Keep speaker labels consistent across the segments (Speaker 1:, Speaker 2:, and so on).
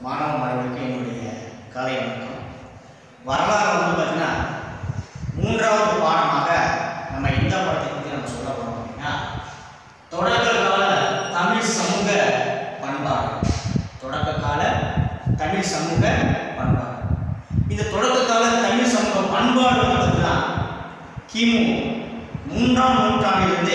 Speaker 1: மாணவ மாணவர்களுக்கு என்னுடைய காலை வணக்கம். வரலாறு வந்து பார்த்தீங்கன்னா மூன்றாவது பாடமாக நம்ம இந்த பாடத்தை பற்றி நம்ம சொல்ல போகிறோம் அப்படின்னா தொடக்க கால தமிழ் சமூக பண்பாடு. தொடக்க கால தமிழ் சமூக பண்பாடு. இந்த தொடக்க கால தமிழ் சமூக பண்பாடு வந்து பார்த்தீங்கன்னா கிமு 3ஆம் நூற்றாண்டிலிருந்தே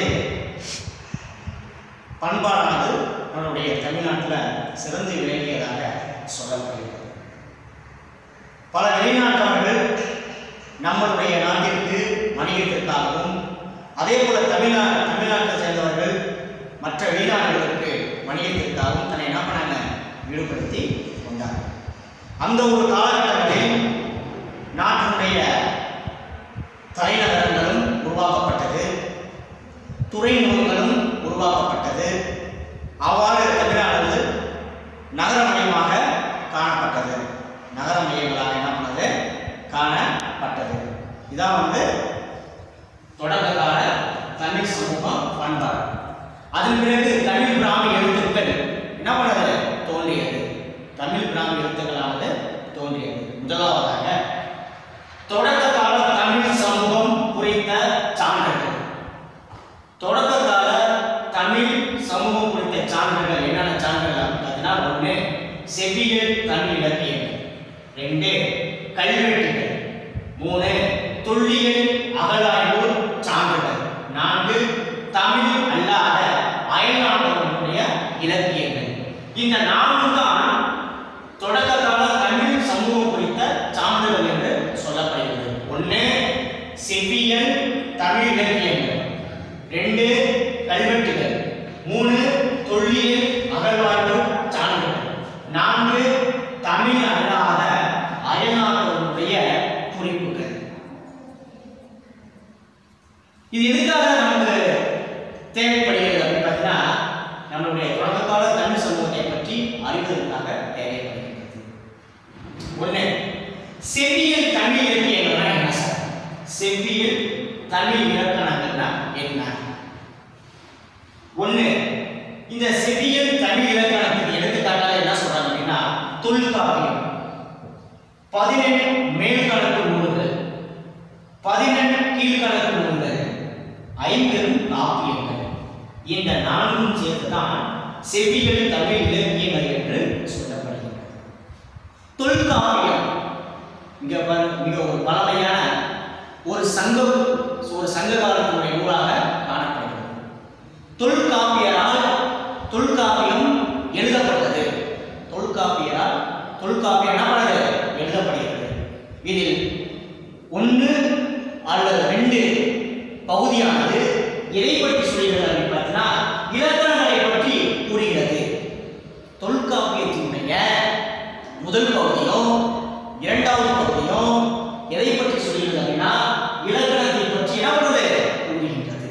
Speaker 1: பண்பாடானது நம்மளுடைய தமிழ்நாட்டில் சிறந்து விளங்கியதாக சொல்லப்படுகிறது. பல வெளிநாட்டவர்கள் நம்மளுடைய நாட்டிற்கு வணிகத்திற்காகவும் அதே போல தமிழ்நாட்டை சேர்ந்தவர்கள் மற்ற வெளிநாடுகளுக்கு வணிகத்திற்காகவும் தன்னை என்ன பண்ணாங்க ஈடுபடுத்தி கொண்டார்கள். அந்த ஒரு காலகட்டங்களில் நாட்டினுடைய தலைநகரங்களும் உருவாக்கப்பட்டது, துறைமுகங்களும் உருவாக்கப்பட்டது. அவ்வாறு தமிழ்நாடு நகரமயமாக காணப்பட்டது. நகரமயங்களாக என்ன பண்ணது காணப்பட்டது. இதான் வந்து தொடக்க கால தமிழ் சமூகம் பண்பாடு. அதன் பிறகு தமிழ் பிராமி எழுத்துக்கள் என்ன பண்ணது தோன்றியது. தமிழ் பிராமி எழுத்துக்களானது தோன்றியது. முதலாவதாக தொடக்க கால தமிழ் சமூகம் குறித்த சான்றுகள். தொடக்க கால தமிழ் சமூகம் குறித்த சான்றுகள் என்னென்ன சான்றுகள் அப்படின்னா, 1 செவ்வியல் தமிழ் இலக்கியங்கள், 2 கல்வெட்டுகள், 3 தொல்லியல் அகழாய்வு சான்றுகள், 4 தமிழ் அல்லாத அயல்நாடுகளுடைய இலக்கியங்கள். இந்த 4 தான் தொடக்க கால தமிழ் சமூகம் குறித்த சான்றுகள் என்று சொல்லப்படுகிறது. 1 செவ்வியல் தமிழ் இலக்கியங்கள், 2 கல்வெட்டுகள், 3 தொல்லியல் அகழ்வாய்வு சான்றுகள், 4 தமிழ் அல்லாத அயல்நாடுகளுடைய குறிப்புகள். இது எதுக்காக நமக்கு தேவைப்படுகிறது அப்படின்னு பார்த்தீங்கன்னா, நம்மளுடைய தொடக்க கால தமிழ் சமூகத்தை பற்றி அறிவதற்காக தேவைப்படுகிறது. 1 செவ்வியல் தமிழ் இலக்கியங்கள்னா என்ன சார்? செவ்வியல் தமிழ் இலக்கணங்கள்னா என்ன? 1 இந்த செவ்வியல் தமிழ் இலக்கணத்துக்கு எடுத்துக்காட்டாக என்ன சொல்றாங்க அப்படின்னா, தொல்காப்பியம், 18 மேல்கணக்கு நூல்கள், 18 கீழ்கணக்கு நூல்கள், 5 காப்பியங்கள். இந்த 4ம் சேர்த்து தான் செவ்வியல் தமிழ் இலக்கியங்கள் என்று சொல்லப்படுகிறது. தொல்காப்பியம் மிக ஒரு பழமையான ஒரு சங்க காலத்தினுடைய நூலாக காணப்படுகிறது. தொல்காப்பியம் எழுதப்பட்டது. தொல்காப்பியம் என்ன பண்ணது எழுதப்படுகிறது. இதில் 1 அல்லது 2 பகுதியானது எதை பற்றி சொல்கிறது அப்படின்னு பார்த்தீங்கன்னா, இலக்கணங்களை பற்றி கூறுகிறது. தொல்காப்பியத்தினுடைய முதல் பகுதியும் 2வது பகுதியும் எதை பற்றி சொல்கிறது அப்படின்னா, இலக்கணத்தை பற்றி என்ன பண்ணுது கூறுகின்றது.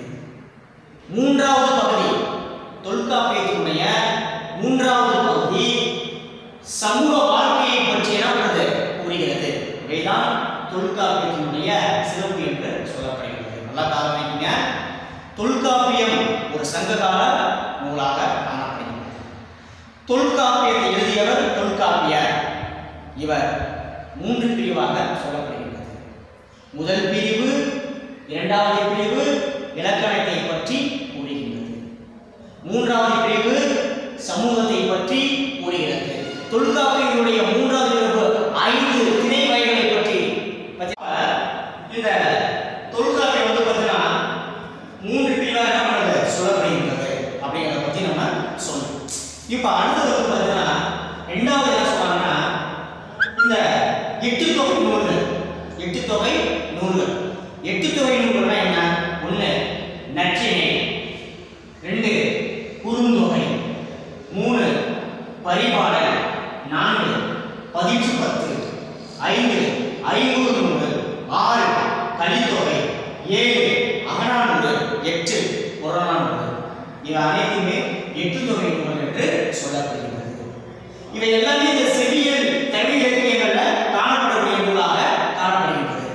Speaker 1: 3வது பகுதி, தொல்காப்பியத்தினுடைய 3வது பகுதி சமூக வாழ்க்கையை பற்றி என்ன பண்ணுது கூறுகிறது. இவைதான் தொல்காப்பியத்தினுடைய சிறப்பு என்று சொல்லப்படுகிறது. நல்லா காரணம், தொல்காப்பியம் ஒரு சங்ககால நூலாக காணப்படுகிறது. தொல்காப்பியத்தை எழுதியவர் தொல்காப்பியர். இவர் 3 பிரிவாக சொல்லப்படுகிறது. முதல் பிரிவு, 2வது பிரிவு இலக்கணத்தை பற்றி கூறுகின்றது. 3வது பிரிவு சமூகத்தை பற்றி கூறுகிறது. தொல்காப்பியத்தினுடைய 3வது பிரிவு 5 திணை வகைகளை பற்றி இந்த தொல்காப்பியம் வந்து பார்த்தீங்கன்னா 3 பிரிவாக என்ன பண்ணுறது சொல்லப்படுகின்றது அப்படிங்கிறத பற்றி நம்ம சொல்லணும். இப்போ அடுத்தது வந்து பார்த்தீங்கன்னா 2வது என்ன சொல்றாங்கன்னா, இந்த 8 தொகை நூல்கள். 8 தொகை நூல்கள். 8 தொகை நூல்கள்னா என்ன? 1 நற்றிணை, 2 குறுந்தொகை, 3 பரிபாடல், 4 பதிற்றுப்பத்து, 5 ஐங்குறு நூல்கள், 6 கலித்தொகை, 7 அகநானூறு, 8 புறநானூறு. இவை அனைத்துமே 8 தொகை நூல்கள் என்று சொல்லப்படுகிறது. இவை எல்லாமே இந்த செவ்வியல் தமிழ் இலக்கியங்கள்ல காணப்படக்கூடிய நூலாக காணப்படுகிறது.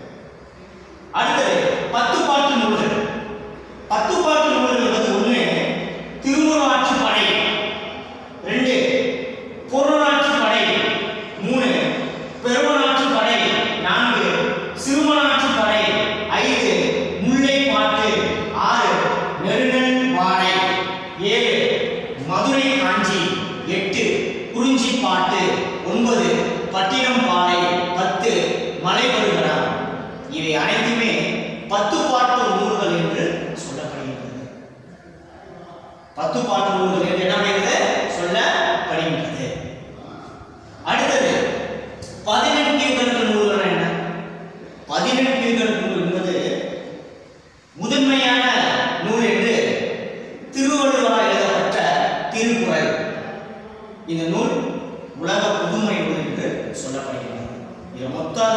Speaker 1: அடுத்தது 10 பாட்டு நூல்கள். 10 பாட்டு நூல்கள் என்பது 1 திருமுறை ஆட்சி படை, 2 புறநானூற்று படை, பாட்டு 9 பட்டினம் பாலை 10 மலைபடுகடாம். இவை அனைத்துமே 10 பாட்டு நூல்கள் என்று சொல்லப்படுகின்றது. 10 பாட்டு நூல்கள் என்று என்ன சொல்லப்படுகின்றது. அடுத்தது 18 கீழ்கணக்கு நூல்கள் என்ன? 18 கீழ்கணக்கு நூல் என்பது முதன்மையான நூல் என்று திருவள்ளுவரால் எழுதப்பட்ட திருக்குறள். இந்த நூல் உலக புதுமை நூல் என்று சொல்லப்படுகிறது. இது மொத்தம்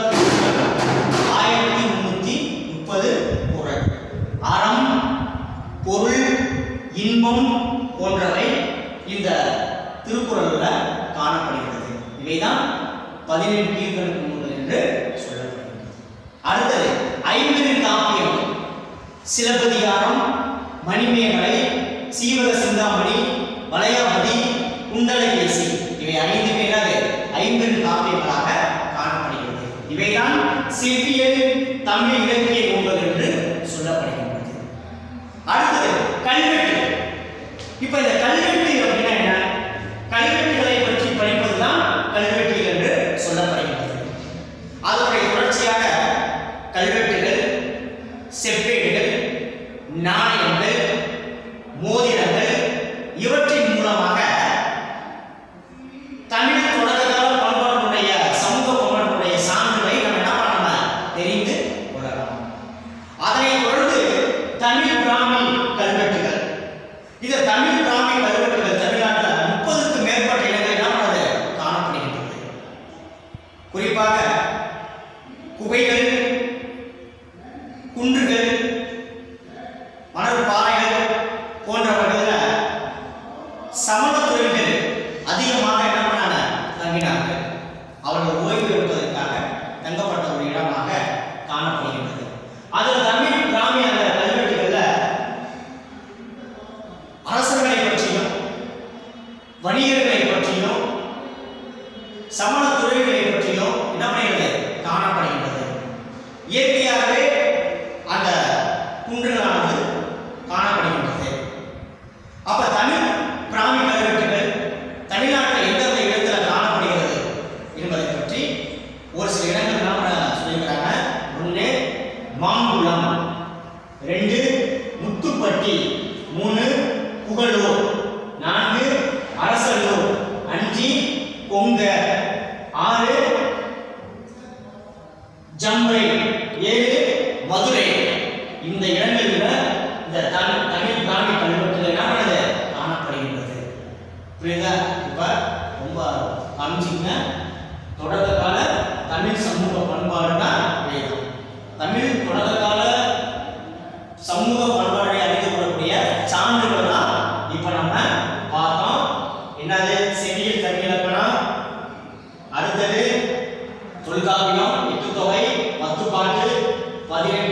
Speaker 1: 1330 குறள். அறம், பொருள், இன்பம் போன்றவை இந்த திருக்குறளில் காணப்படுகிறது. இவைதான் 18 கீழ்கணக்கு நூல்கள் என்று சொல்லப்படுகிறது. அடுத்தது 50 காப்பியம். சிலப்பதிகாரம், மணிமேகலை, சீவக சிந்தாமணி, வளையாபதி, குண்டலகேசி இவை ஐந்துமே 50 காப்பியங்களாக காணப்படுகிறது. இவைதான் செவ்வியல் தமிழ் இலக்கிய நூல்கள் என்று சொல்லப்படுகின்றது. அடுத்தது கல்வெட்டு. இப்ப இந்த கல்வெட்டு அப்படின்னா என்ன? கல்வெட்டுகளை பற்றி படிப்பதுதான் கல்வெட்டு என்று சொல்லப்படுகிறது. அதனுடைய தொடர்ச்சியாக கல்வெட்டுகள், செப்பேடுகள், நாணயங்கள், மோதிரங்கள் இவற்றின் மூலமாக தமிழ் தொடர்கால பண்பாடுடைய சமூக பண்பாடுடைய சான்றுகளை நம்ம தெரிந்து கொள்ளலாம். அதனைத் தொடர்ந்து தமிழ் பிராமி கல்வெட்டுகள். இந்த தமிழ் பிராமி கல்வெட்டுகள் தமிழ்நாட்டில் 30க்கும் மேற்பட்ட இடங்களில் என்ன காணப்படுகின்றது. குறிப்பாக குகைகள், குன்றுகள், மணல் பாறைகள் போன்றவற்றில் சமண துறவிகள் அதிகமாக என்ன பண்ணாங்க? தங்கினார்கள். அவர்கள் ஓய்வு எடுப்பதற்காக தங்கப்பட்ட ஒரு இடமாக காணப்படுகின்றது. அதில் தமிழ் பிராமிய அந்த கல்வெட்டுகளில் அரசர்களை பற்றியும் வணிகர்களை பற்றியும் சமண துறவிகளை பற்றியும் என்ன பண்ணுகிறது? காணப்படுகின்றது. இயற்கையாகவே அந்த குன்றுகளானது காணப்படுகின்றது. அப்ப தமிழ் பிராமி கல்வெட்டுகள் தமிழ்நாட்டில் எந்தெந்த இடத்துல காணப்படுகிறது என்பதை பற்றி ஒரு சில இடங்கள் நாம் சொல்லியிருக்கிறாங்க. 1 மாங்குளம், 2 முத்துப்பட்டி, 3 புகழூர், 4 அரசலூர், 5 கொங்க, 6 ஜம்பை, 7 மதுரை. இந்த இடங்களில் இந்த தமிழ் பிராமி கல்வெட்டுகள் என்ன காணப்படுகின்றது. புரியுதா? இப்ப ரொம்ப காமிச்சிங்க. தொடக்க கால தமிழ் சமூக பண்பாடுனா இவைதான். தமிழ் தொடக்க கால சமூக பண்பாடை அறிந்து கொள்ளக்கூடிய சான்றுகள் தான் இப்ப நம்ம பார்த்தோம். என்னது? செவியல் தமிழ் இலக்கணம், அடுத்தது தொல்காப்பியம், எட்டுத்தொகை, 10 பாட்டு, 18